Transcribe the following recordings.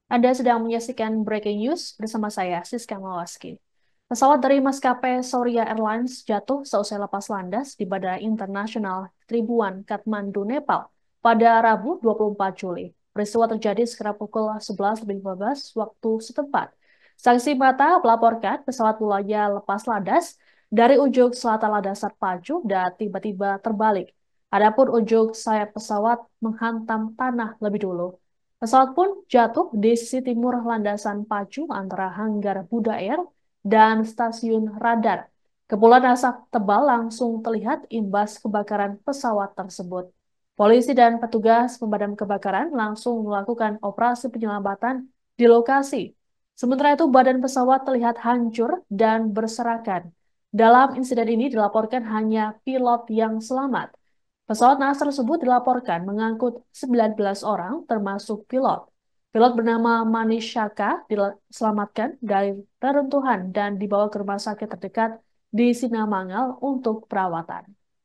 Anda sedang menyaksikan Breaking News bersama saya, Siska Mawaski. Pesawat dari maskapai Sauria Airlines jatuh seusai lepas landas di Bandara Internasional Tribuan, Kathmandu, Nepal pada Rabu 24 Juli. Peristiwa terjadi sekitar pukul 11.15 waktu setempat. Saksi mata melaporkan pesawat mulanya lepas landas dari ujung selatan landasan pacu dan tiba-tiba terbalik. Adapun ujung sayap pesawat menghantam tanah lebih dulu. Pesawat pun jatuh di sisi timur landasan pacu antara hanggar Buddha Air dan stasiun radar. Kepulan asap tebal langsung terlihat imbas kebakaran pesawat tersebut. Polisi dan petugas pemadam kebakaran langsung melakukan operasi penyelamatan di lokasi. Sementara itu badan pesawat terlihat hancur dan berserakan. Dalam insiden ini dilaporkan hanya pilot yang selamat. Pesawat naas tersebut dilaporkan mengangkut 19 orang termasuk pilot. Pilot bernama Manish Shaka diselamatkan dari reruntuhan dan dibawa ke rumah sakit terdekat di Sinamangal untuk perawatan.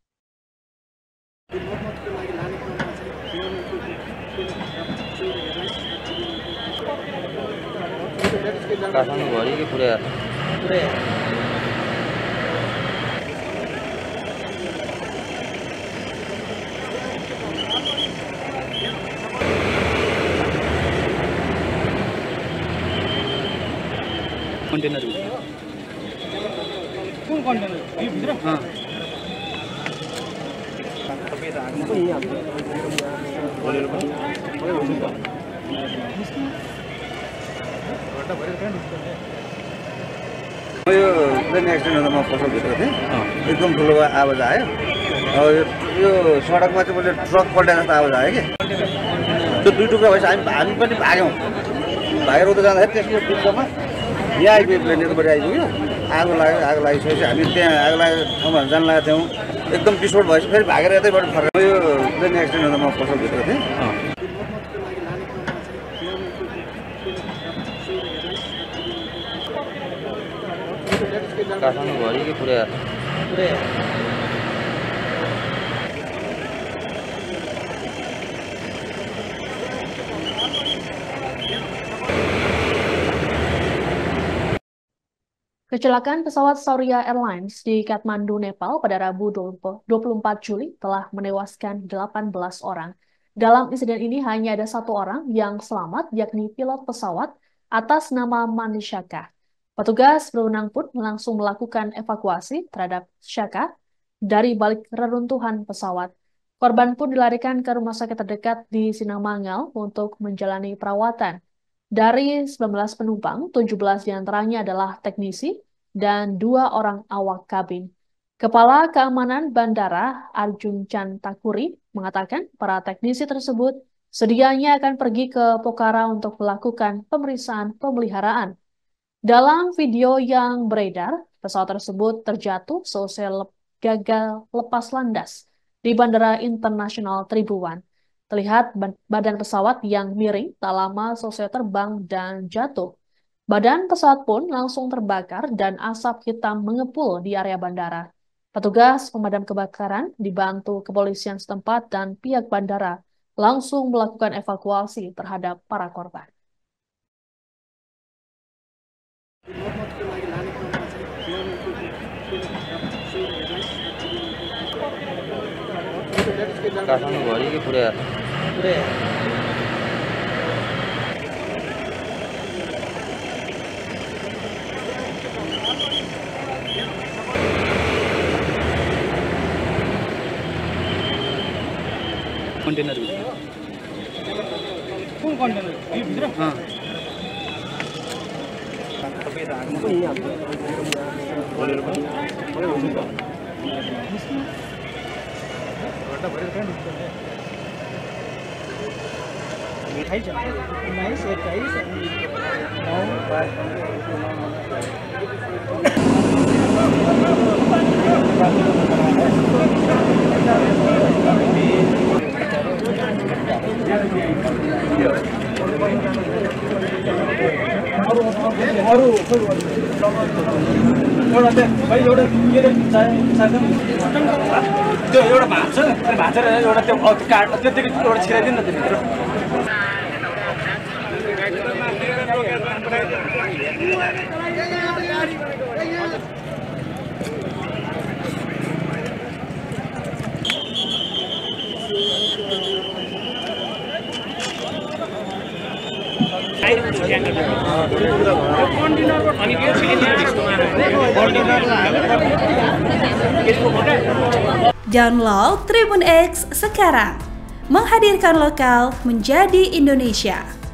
Container कुन container यो भित्र यो plane accident हुँदा म पसलभित्र थिएँ एकदम ठुलो आवाज आयो यो सडकमा चाहिँ मैले ट्रक पल्टे जस्तो आवाज आयो कि त्यो दुई टुक्रा भएपछि हामी पनि भाग्यौँ भागेर उता जाँदाखेरि त्यसको बिचमा यहाँ आइपुग्यो प्लेन यतापट्टि आइपुग्यो आगो लागिसकेपछि हामी त्यहाँ आगो लागेको ठाउँमा जान लागेको थियौँ एकदम विस्फोट भएपछि फेरि भागेर यतैबाट फर्केर यो प्लेन एक्सिडेन्ट हुँदा म पसलभित्र थिएँ Kecelakaan pesawat Sauria Airlines di Kathmandu, Nepal pada Rabu 24 Juli telah menewaskan 18 orang. Dalam insiden ini hanya ada satu orang yang selamat, yakni pilot pesawat atas nama Manish Shaka. Petugas berwenang pun langsung melakukan evakuasi terhadap Shaka dari balik reruntuhan pesawat. Korban pun dilarikan ke rumah sakit terdekat di Sinamangal untuk menjalani perawatan. Dari 19 penumpang, 17 diantaranya adalah teknisi dan 2 orang awak kabin. Kepala Keamanan Bandara Arjun Chan Takuri mengatakan para teknisi tersebut sedianya akan pergi ke Pokhara untuk melakukan pemeriksaan pemeliharaan. Dalam video yang beredar, pesawat tersebut terjatuh seusai gagal lepas landas di Bandara Internasional Tribuan. Terlihat badan pesawat yang miring tak lama selesai terbang dan jatuh. Badan pesawat pun langsung terbakar dan asap hitam mengepul di area bandara. Petugas pemadam kebakaran dibantu kepolisian setempat dan pihak bandara langsung melakukan evakuasi terhadap para korban. Container कुन container यो भित्र मिठाई छ नाइस एटाइस एउटा भाइ एउटा के रे त्यो एउटा भात छ अनि भात र एउटा त्यो काट त्यतिकै एउटा छिराइदिनु न त्यो भित्र Download Tribun X sekarang, menghadirkan lokal menjadi Indonesia.